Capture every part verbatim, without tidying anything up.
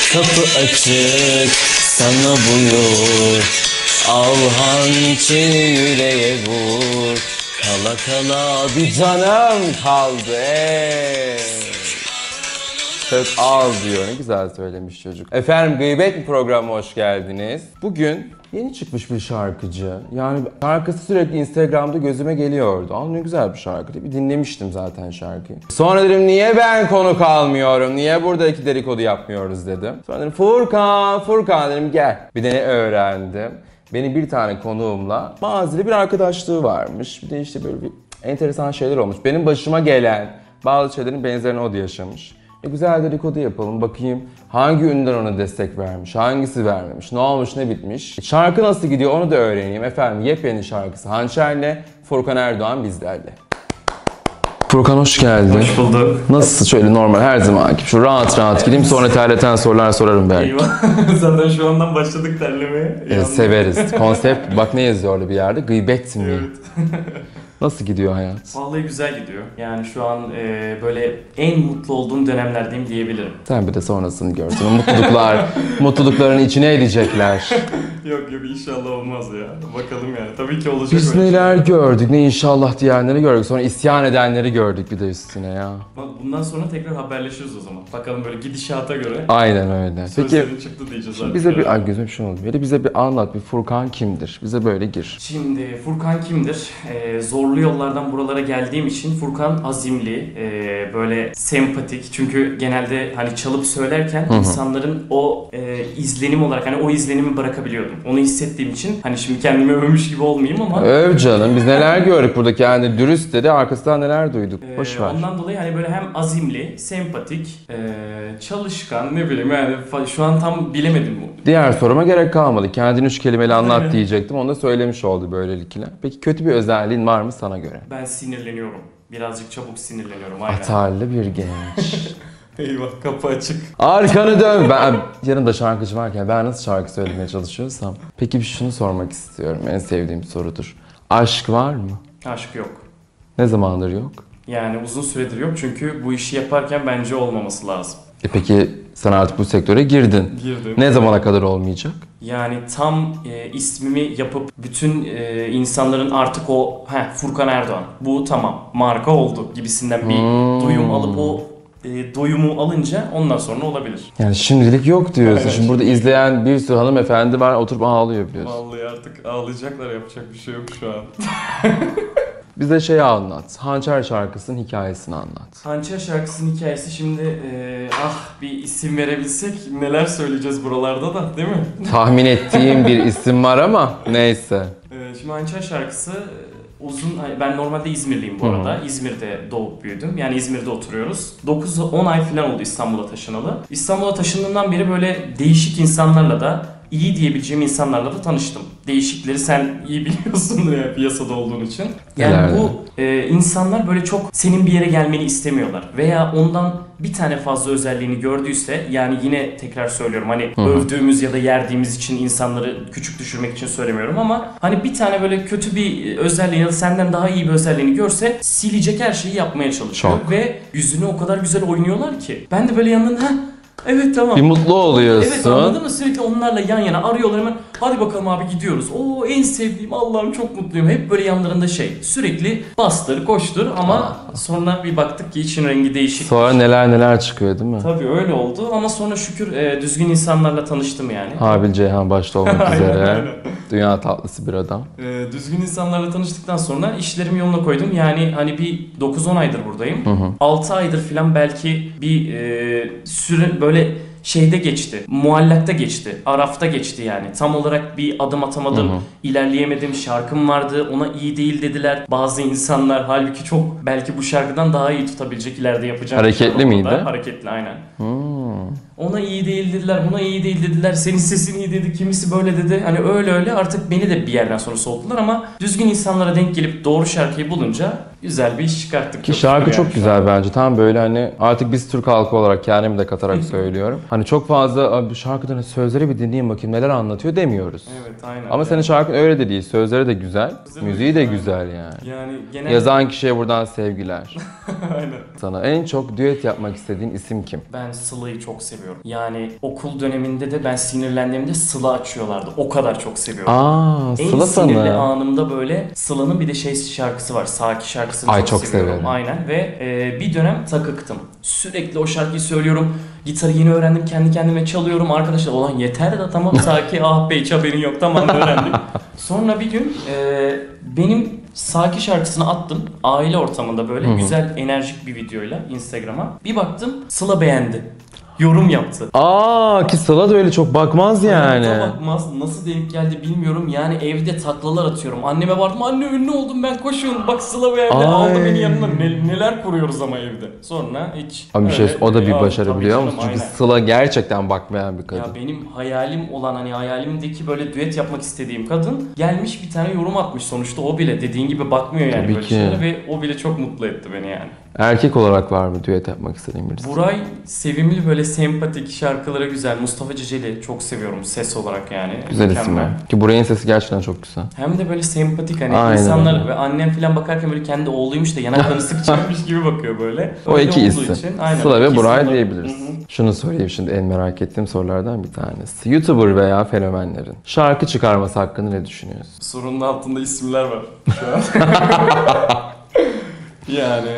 Kapı açık sana buyur. Al hançeri yüreğe vur. Kala kala bir canım kaldı. Ey. Çok al diyor. Ne güzel söylemiş çocuk. Efendim Gıybet programına hoş geldiniz. Bugün yeni çıkmış bir şarkıcı. Yani şarkısı sürekli Instagram'da gözüme geliyordu. Aa ne güzel bir şarkı diye bir dinlemiştim zaten şarkıyı. Sonra dedim niye ben konuk almıyorum? Niye burada iki dedikodu yapmıyoruz dedim. Sonra dedim Furkan, Furkan dedim gel. Bir de ne öğrendim? Benim bir tane konuğumla Mazi'de bir arkadaşlığı varmış. Bir de işte böyle bir enteresan şeyler olmuş. Benim başıma gelen bazı şeylerin benzerini o da yaşamış. E güzel dedikodu yapalım. Bakayım hangi ünlüler ona destek vermiş, hangisi vermemiş, ne olmuş, ne bitmiş. Şarkı nasıl gidiyor onu da öğreneyim. Efendim yepyeni şarkısı Hançer'le Furkan Erdoğan bizlerle. Furkan hoş geldin. Hoş bulduk. Nasılsın? Şöyle normal her zaman gibi. Şu rahat rahat gideyim sonra terleten sorular sorarım belki. Eyvah. Zaten şu andan başladık terlemeye. Evet, severiz. Konsept bak ne yazıyor orada bir yerde? Gıybet mi? Evet. Nasıl gidiyor hayat? Vallahi güzel gidiyor. Yani şu an e, böyle en mutlu olduğum dönemlerdeyim diyebilirim. Sen bir de sonrasını görsün. O mutluluklar, mutlulukların içine edecekler. Yok yok inşallah olmaz ya. Bakalım yani. Tabii ki olacak. Biz öyle neler şey. gördük, ne inşallah diyenleri gördük. Sonra isyan edenleri gördük bir de üstüne ya. Bundan sonra tekrar haberleşiriz o zaman. Bakalım böyle gidişata göre. Aynen öyle. Peki Sözlerin çıktı diyeceğiz artık. bize ya. bir, ay gözüm bir şey oldu. Bir de bize bir anlat, bir Furkan kimdir? Bize böyle gir. Şimdi Furkan kimdir? Ee, zorlu yollardan buralara geldiğim için Furkan azimli, e, böyle sempatik. Çünkü genelde hani çalıp söylerken Hı hı. insanların o e, izlenim olarak hani o izlenimi bırakabiliyordum. Onu hissettiğim için hani şimdi kendimi övmüş gibi olmayayım ama. Öv canım, biz neler gördük buradaki yani dürüst dedi, arkasından neler duyduk. Ee, Boş ver. Ondan dolayı hani böyle hem azimli, sempatik, e, çalışkan ne bileyim yani fa- şu an tam bilemedim bu. Diğer soruma gerek kalmadı. Kendini üç kelimeyle anlat Evet. diyecektim. Onu da söylemiş oldu böylelikle. Peki kötü bir özelliğin var mı sana göre? Ben sinirleniyorum. Birazcık çabuk sinirleniyorum. Aynen. Atarlı bir genç. Eyvah kapı açık. Arkanı dön. Ben yanımda şarkıcı varken ben nasıl şarkı söylemeye çalışıyorsam. Peki bir şunu sormak istiyorum. En sevdiğim sorudur. Aşk var mı? Aşk yok. Ne zamandır yok? Yani uzun süredir yok çünkü bu işi yaparken bence olmaması lazım. E peki sen artık bu sektöre girdin. Girdim. Ne zamana kadar olmayacak? Yani tam e, ismimi yapıp bütün e, insanların artık o heh, Furkan Erdoğan bu tamam marka oldu gibisinden bir Hmm. duyum alıp o e, doyumu alınca ondan sonra olabilir. Yani şimdilik yok diyorsun. Evet. Şimdi burada izleyen bir sürü hanımefendi var oturup ağlıyor biliyorsun. Vallahi artık ağlayacaklar yapacak bir şey yok şu an. Bize şeyi anlat. Hançer şarkısının hikayesini anlat. Hançer şarkısının hikayesi şimdi e, ah bir isim verebilsek neler söyleyeceğiz buralarda da değil mi? Tahmin ettiğim bir isim var ama neyse. E, şimdi Hançer şarkısı e, uzun, ben normalde İzmirliyim bu Hı hı. arada. İzmir'de doğup büyüdüm. Yani İzmir'de oturuyoruz. dokuz on ay falan oldu İstanbul'a taşınalı. İstanbul'a taşındığımdan beri böyle değişik insanlarla da iyi diyebileceğim insanlarla da tanıştım. Değişikleri sen iyi biliyorsundur ya piyasada olduğun için. Yani Helal. bu e, insanlar böyle çok senin bir yere gelmeni istemiyorlar. Veya ondan bir tane fazla özelliğini gördüyse yani yine tekrar söylüyorum hani Hı hı. övdüğümüz ya da yerdiğimiz için insanları küçük düşürmek için söylemiyorum ama hani bir tane böyle kötü bir özelliğini ya da senden daha iyi bir özelliğini görse silecek her şeyi yapmaya çalışıyor. Çok. Ve yüzünü o kadar güzel oynuyorlar ki. Ben de böyle yanından ha evet tamam. Bir mutlu oluyorsun. Evet anladın mı? Sürekli onlarla yan yana arıyorlar hemen. Hadi bakalım abi gidiyoruz. Oo en sevdiğim Allah'ım çok mutluyum. Hep böyle yanlarında şey. Sürekli bastır koştur ama sonra bir baktık ki için rengi değişik. Sonra neler neler çıkıyor değil mi? Tabii öyle oldu ama sonra şükür e, düzgün insanlarla tanıştım yani. Habil Ceyhan başta olmak Aynen, üzere. aynen. Dünya tatlısı bir adam. E, düzgün insanlarla tanıştıktan sonra işlerimi yoluna koydum. Yani hani bir dokuz on aydır buradayım. Hı hı. altı aydır falan belki bir e, süre böyle şeyde geçti. Muallakta geçti. Arafta geçti yani. Tam olarak bir adım atamadım. Hı hı. İlerleyemedim. Şarkım vardı. Ona iyi değil dediler. Bazı insanlar halbuki çok belki bu şarkıdan daha iyi tutabilecek ileride yapacağım. Hareketli miydi? Hareketli aynen. Hmm. Ona iyi değil dediler, buna iyi değil dediler, senin sesin iyi dedi, kimisi böyle dedi. Hani öyle öyle artık beni de bir yerden sonra soğuttular ama düzgün insanlara denk gelip doğru şarkıyı bulunca güzel bir iş çıkarttık. Ki şarkı çok güzel bence. Tam böyle hani artık biz Türk halkı olarak kendimi de katarak söylüyorum. Hani çok fazla bu şarkıdan sözleri bir dinleyin bakayım neler anlatıyor demiyoruz. Evet aynen. Ama senin şarkın öyle de değil. Sözleri de güzel. Güzel, Müziği de güzel. güzel yani. Yani genel... Yazan kişiye buradan sevgiler. Aynen. Sana en çok düet yapmak istediğin isim kim? Ben Sıla'yı çok çok seviyorum. Yani okul döneminde de ben sinirlendiğimde Sıla açıyorlardı. O kadar çok seviyorum. Aa, En Sıla sinirli sana. anımda böyle Sıla'nın bir de şey şarkısı var. Saki şarkısını Ay, çok, çok seviyorum. severim. Aynen ve e, bir dönem takıktım. Sürekli o şarkıyı söylüyorum. Gitarı yeni öğrendim. Kendi kendime çalıyorum. Arkadaşlar olan yeter de tamam Saki ah be hiç haberin yok tamam öğrendim. Sonra bir gün e, benim Saki şarkısını attım. Aile ortamında böyle Hı hı. güzel enerjik bir videoyla Instagram'a. Bir baktım Sıla beğendi. Yorum yaptı. Aa, ki Sıla da öyle çok bakmaz yani. Hayatta bakmaz. Nasıl denk geldi bilmiyorum. Yani evde taklalar atıyorum. Anneme vardım. Anne ünlü oldum ben koşun. Bak Sıla beğendi. Ay. Aldı beni yanına. Ne- neler kuruyoruz ama evde. Sonra hiç. Ama bir şey, öyle- o da bir Aa, başarı tabii biliyor canım, musun? Çünkü aynen. Sıla gerçekten bakmayan bir kadın. Ya benim hayalim olan hani hayalimdeki böyle düet yapmak istediğim kadın gelmiş bir tane yorum atmış sonuçta o bile dediğin gibi bakmıyor yani Tabii böyle ki. şeylere ve o bile çok mutlu etti beni yani. Erkek olarak var mı düet yapmak istediğin birisi? Buray sevimli böyle sempatik şarkıları güzel. Mustafa Ceceli çok seviyorum ses olarak yani. Güzel Mükemmel. isim. Ki Buray'ın sesi gerçekten çok güzel. Hem de böyle sempatik hani Aynen insanlar öyle. ve annem falan bakarken böyle kendi oğluymuş da yanaklarını sıkacakmış gibi bakıyor böyle. O Öyle iki olduğu isim. için, aynen, Sıla o ve iki Buray isim var. diyebiliriz. Hı hı. Şunu sorayım şimdi, en merak ettiğim sorulardan bir tanesi. YouTuber veya fenomenlerin şarkı çıkarması hakkında ne düşünüyorsun? Sorunun altında isimler var şu an. Yani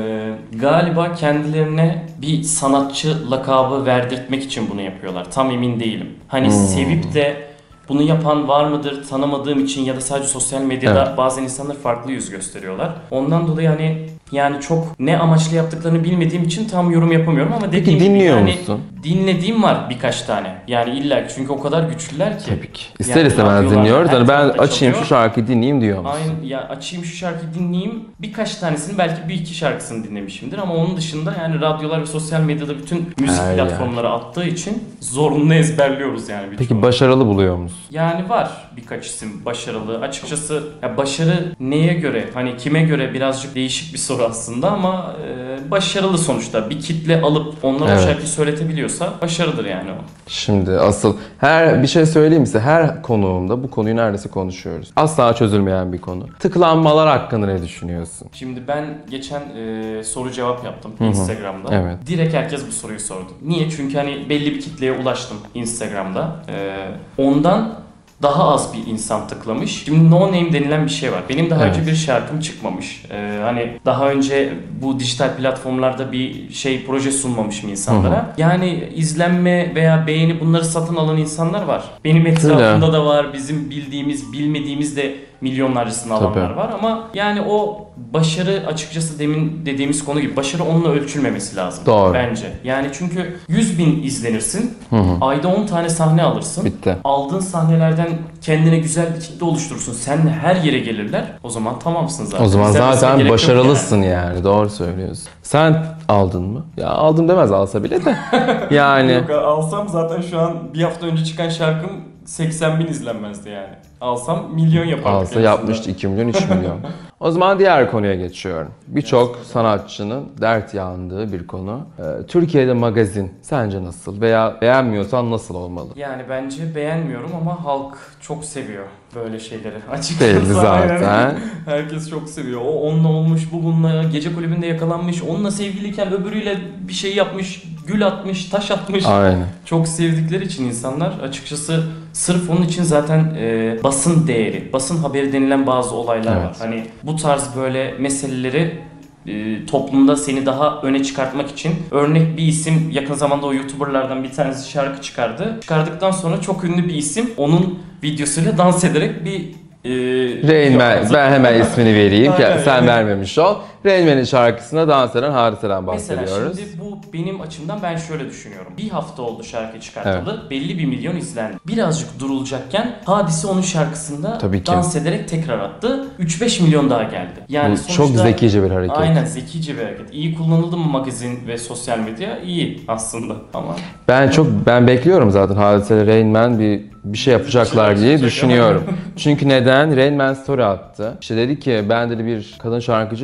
e, galiba kendilerine bir sanatçı lakabı verdirtmek için bunu yapıyorlar. Tam emin değilim. Hani Hmm. sevip de bunu yapan var mıdır tanımadığım için ya da sadece sosyal medyada Evet. bazen insanlar farklı yüz gösteriyorlar. Ondan dolayı hani yani çok ne amaçla yaptıklarını bilmediğim için tam yorum yapamıyorum ama dediğim gibi dinliyor yani musun? dinlediğim var birkaç tane. Yani illa ki çünkü o kadar güçlüler ki. Tabii ki. İster Yani istemez radyolarda, dinliyoruz. her Hani ben tarafta açayım çalıyor. şu şarkıyı dinleyeyim diyor musun? Aynen ya açayım şu şarkıyı dinleyeyim. Birkaç tanesini belki bir iki şarkısını dinlemişimdir ama onun dışında yani radyolar ve sosyal medyada bütün müzik Her platformları attığı için zorunlu ezberliyoruz yani birçoğunu. Peki başarılı buluyor musun? Yani var birkaç isim başarılı. Açıkçası ya başarı neye göre hani kime göre birazcık değişik bir soru aslında ama e, başarılı sonuçta. Bir kitle alıp onlara Evet. o şarkıyı söyletebiliyorsa başarıdır yani o. Şimdi asıl her bir şey söyleyeyim size, her konuğumda bu konuyu neredeyse konuşuyoruz. Asla çözülmeyen bir konu. Tıklanmalar hakkında ne düşünüyorsun? Şimdi ben geçen e, soru cevap yaptım Hı hı. Instagram'da. Evet. Direkt herkes bu soruyu sordu. Niye? Çünkü hani belli bir kitleye ulaştım Instagram'da. E, ondan daha az bir insan tıklamış. Şimdi no name denilen bir şey var. Benim daha Evet. önce bir şarkım çıkmamış. Ee, hani daha önce bu dijital platformlarda bir şey proje sunmamışım insanlara. Hı hı. Yani izlenme veya beğeni bunları satın alan insanlar var. Benim etrafımda da var. Bizim bildiğimiz, bilmediğimiz de milyonlarcasını alanlar Tabii. var ama yani o başarı açıkçası demin dediğimiz konu gibi başarı onunla ölçülmemesi lazım. Doğru. Bence. Yani çünkü yüz bin izlenirsin. Hı hı. Ayda on tane sahne alırsın. Bitti. Aldığın sahnelerden kendine güzel bir kitle oluşturursun. Sen de her yere gelirler. O zaman tamamsın zaten. O zaman İzlenmesine zaten gerek yok başarılısın yani. Doğru söylüyorsun. Sen aldın mı? Ya aldım demez, alsa bile de. Yani. Yok, alsam zaten şu an bir hafta önce çıkan şarkım seksen bin izlenmezdi yani. Alsam milyon yapardık. en Alsa azından. yapmıştı iki milyon, üç milyon. O zaman diğer konuya geçiyorum. Birçok sanatçının dert yandığı bir konu. Ee, Türkiye'de magazin sence nasıl? Veya beğenmiyorsan nasıl olmalı? Yani bence beğenmiyorum ama halk çok seviyor böyle şeyleri. Açıkçası Belli zaten. aynen. Herkes çok seviyor. O onunla olmuş, bu bununla gece kulübünde yakalanmış, onunla sevgiliyken öbürüyle bir şey yapmış, gül atmış, taş atmış. Aynen. Çok sevdikleri için insanlar açıkçası sırf onun için zaten e, basın değeri, basın haberi denilen bazı olaylar Evet. var. Hani bu tarz böyle meseleleri e, toplumda seni daha öne çıkartmak için örnek bir isim yakın zamanda o YouTuber'lardan bir tanesi şarkı çıkardı. Çıkardıktan sonra çok ünlü bir isim onun videosuyla dans ederek bir e, Rain Man, yok, ben hemen ismini vereyim ki Aynen, sen yani. vermemiş ol. Rain Man'in şarkısında dans eden Hadise'den Mesela bahsediyoruz. şimdi bu benim açımdan ben şöyle düşünüyorum. Bir hafta oldu şarkı çıkartılı. Belli bir milyon izlendi. Birazcık durulacakken Hadise onun şarkısında Tabii ki. dans ederek tekrar attı. üç beş milyon daha geldi. Yani Bu sonuçta, çok zekice bir hareket. Aynen zekice bir hareket. İyi kullanıldı mı magazin ve sosyal medya? İyi aslında ama Ben çok ben bekliyorum zaten Hadise'yle Rain Man bir bir şey yapacaklar şeyler diye çıkacak. düşünüyorum. Çünkü neden? Rain Man story attı. İşte dedi ki ben dedi bir kadın şarkıcıyla düet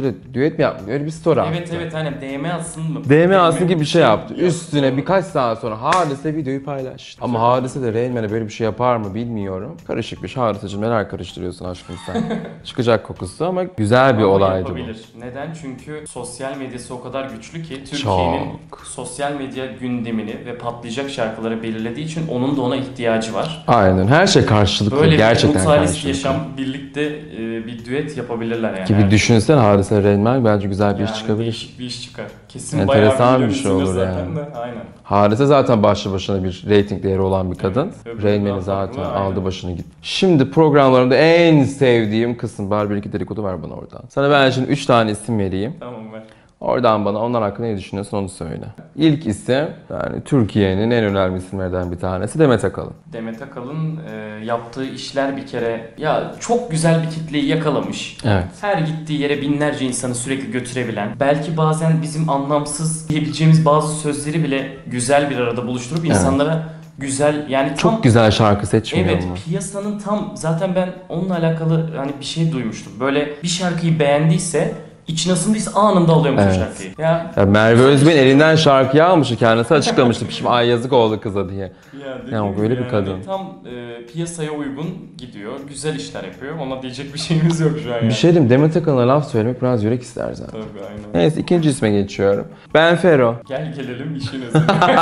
düet mi yapmış? Öyle bir story attı. Evet evet hani D M atsın mı? D M aslında gibi bir şey yaptı. Yaptı. Üstüne birkaç saat sonra Hadise videoyu paylaştı. Ama Hadise de Rain Man'e böyle bir şey yapar mı bilmiyorum. Karışık bir şey. Hadiseciğim neler karıştırıyorsun aşkım sen. Çıkacak kokusu ama güzel bir Ama olaydı yapabilir. Neden? Çünkü sosyal medyası o kadar güçlü ki Türkiye'nin Çok. sosyal medya gündemini ve patlayacak şarkıları belirlediği için onun da ona ihtiyacı var. bu. Aynen. Her şey karşılıklı. Böyle Gerçekten bir mutualist karşılıklı. yaşam birlikte e, bir düet yapabilirler yani. Gibi düşünsene Hadise Rain Man bence güzel bir yani iş çıkabilir. değişik bir iş çıkar. Kesin Enteresan bayağı bir bir şey milyon olur zaten yani. de. Aynen. Hadise zaten başlı başına bir reyting değeri olan bir kadın. Evet, öbürü Rain daha Man'i farklı, zaten aynen. aldı başını gitti. Şimdi programlarımda en sevdiğim kısım. Bari bir iki dedikodu ver bana oradan. Sana ben şimdi üç tane isim vereyim. Tamam ver. Oradan bana onlar hakkında ne düşünüyorsun onu söyle. İlk isim yani Türkiye'nin en önemli isimlerden bir tanesi Demet Akalın. Demet Akalın e, yaptığı işler bir kere ya çok güzel bir kitleyi yakalamış. Evet. Her gittiği yere binlerce insanı sürekli götürebilen, belki bazen bizim anlamsız diyebileceğimiz bazı sözleri bile güzel bir arada buluşturup Evet. insanlara güzel yani tam Çok güzel şarkı seçmiyor evet mu? piyasanın tam zaten ben onunla alakalı hani bir şey duymuştum. Böyle bir şarkıyı beğendiyse içine ısındıysa anında alıyormuş Evet. o şarkıyı. Ya, Ya Merve Özbey'in elinden şarkıyı almıştı kendisi açıklamıştı. Şimdi ay yazık oldu kıza diye. Ya, dediğim Ya gibi böyle bir yani kadın. Tam e, piyasaya uygun gidiyor. Güzel işler yapıyor. Ona diyecek bir şeyimiz yok şu an yani. Bir şey diyeyim Demet Akalın'a laf söylemek biraz yürek ister zaten. Tabii aynen. Neyse ikinci isme geçiyorum. Benfero. Gel gelelim işin özüne.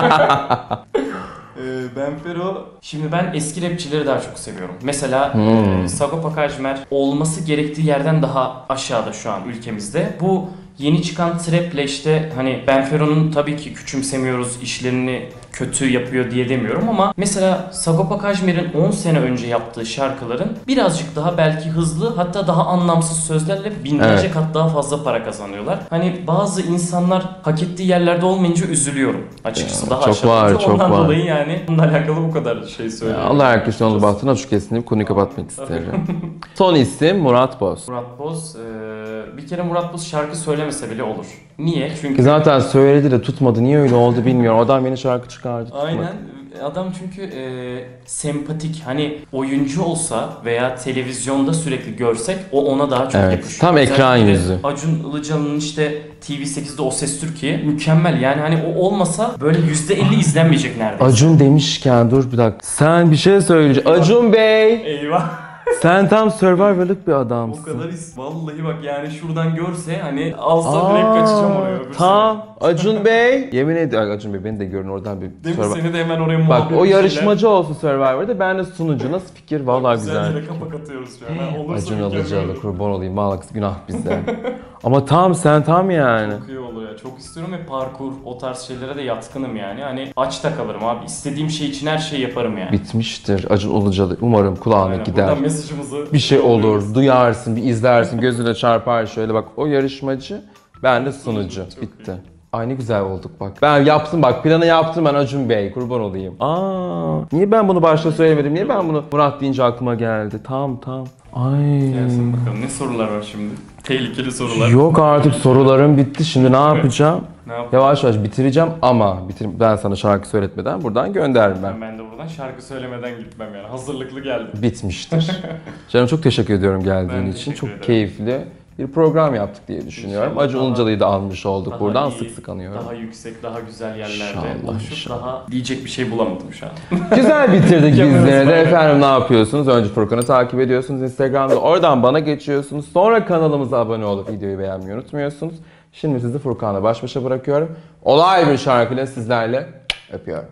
Ee, Benfero. Şimdi ben eski rapçileri daha çok seviyorum. Mesela Hmm. e, Sagopa Kajmer olması gerektiği yerden daha aşağıda şu an ülkemizde. Bu yeni çıkan traple işte hani Benfero'nun tabii ki küçümsemiyoruz, işlerini kötü yapıyor diye demiyorum ama mesela Sagopa Kajmer'in on sene önce yaptığı şarkıların birazcık daha belki hızlı hatta daha anlamsız sözlerle binlerce Evet. kat daha fazla para kazanıyorlar. Hani bazı insanlar hak ettiği yerlerde olmayınca üzülüyorum açıkçası. Ya, daha çok aşağıda. var, çok Ondan var. dolayı yani bununla alakalı bu kadar şey Ya söylüyorum. Allah herkesin yolunu bahtına açık etsin deyip konuyu kapatmak isterim. Son isim Murat Boz. Murat Boz, e, bir kere Murat Boz şarkı söylemese bile olur. Niye? Çünkü Ki zaten söyledi de tutmadı. Niye öyle oldu bilmiyorum. Adam yeni şarkı çıkardı. tutmadı. aynen adam çünkü e, sempatik hani oyuncu olsa veya televizyonda sürekli görsek o ona daha çok Evet, yakışıyor. tam ekran Özellikle yüzü. Acun Ilıcalı'nın işte T V sekizde O Ses Türkiye mükemmel yani hani o olmasa böyle yüzde elli izlenmeyecek neredeyse. Acun demişken dur bir dakika. Sen bir şey söyleyeceksin. Acun Bey! Eyvah. Sen tam Survivor'lık bir O adamsın. kadar is vallahi bak yani şuradan görse hani alsa direkt kaçacağım oraya. öbür Tam Acun Bey. Yemin ediyorum Acun Bey beni de görün oradan bir sene. Değil mi? Survivor. Seni de hemen oraya Bak muhabbet o bir şeyler- yarışmacı olsun Survivor'da ben de sunucu. Nasıl fikir? Vallahi güzel. yere kapak atıyoruz şu an. ha. Olursa Acun mükemmel Ilıcalı olur. kurban olayım. Vallahi günah bizden. Ama tam sen tam yani. Çok iyi olur ya. Çok istiyorum ve parkur o tarz şeylere de yatkınım yani. Hani aç da kalırım abi. İstediğim şey için her şeyi yaparım yani. Bitmiştir Acun Ilıcalı. Umarım kulağına Aynen. gider. Buradan mesajımızı Bir şey yolluyoruz. olur, duyarsın, bir izlersin, gözüne çarpar şöyle bak o yarışmacı, ben de sunucu. Çok Bitti. Ay ne güzel olduk bak. Ben yaptım bak planı yaptım ben Acun Bey kurban olayım. Aa, niye ben bunu başta söylemedim? Niye ben bunu Murat deyince aklıma geldi? Tamam tamam. Ay. Gelsin bakalım ne sorular var şimdi? Tehlikeli sorular. Yok artık sorularım bitti. Şimdi ne yapacağım? Ne yapayım? Yavaş yavaş bitireceğim ama bitir ben sana şarkı söyletmeden buradan gönderirim ben. Ben, ben de buradan şarkı söylemeden gitmem yani. Hazırlıklı geldim. Bitmiştir. Canım çok teşekkür ediyorum geldiğin Ben için. teşekkür Çok ederim. keyifli bir program yaptık diye düşünüyorum. İnşallah Acun daha- Ilıcalı'yı da almış olduk Daha buradan. iyi, Sık sık anıyorum. Daha yüksek, daha güzel yerlerde İnşallah, buluşup inşallah. daha diyecek bir şey bulamadım şu an. Güzel bitirdik Mükemmel bizlere de. olsun, aynen. Efendim ne yapıyorsunuz? Önce Furkan'ı takip ediyorsunuz Instagram'da. Oradan bana geçiyorsunuz. Sonra kanalımıza abone olup videoyu beğenmeyi unutmuyorsunuz. Şimdi sizi Furkan'la baş başa bırakıyorum. Olay bir şarkıyla sizlerle öpüyorum.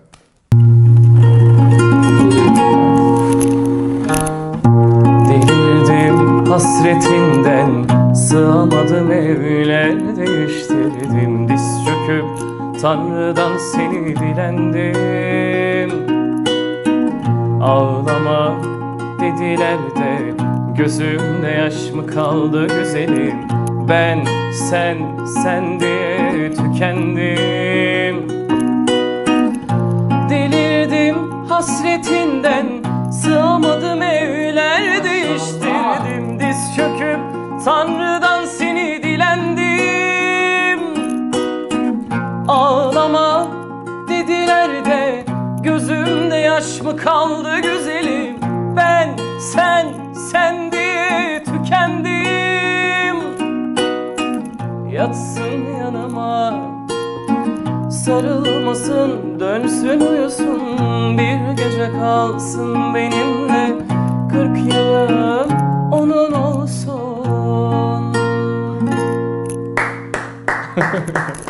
Delirdim hasretinden, sığamadım evler değiştirdim. Diz çöküp Tanrı'dan seni dilendim. Ağlama dediler de gözümde yaş mı kaldı güzelim. Ben sen sen diye tükendim. Delirdim hasretinden, sığamadım evler değiştirdim. Diz çöküp Tanrı'dan seni dilendim. Ağlama dediler de gözümde yaş mı kaldı güzelim. Ben sen sen diye tükendim. yatsın yanıma. Sarılmasın, dönsün uyusun, bir gece kalsın benimle, kırk yılım onun olsun.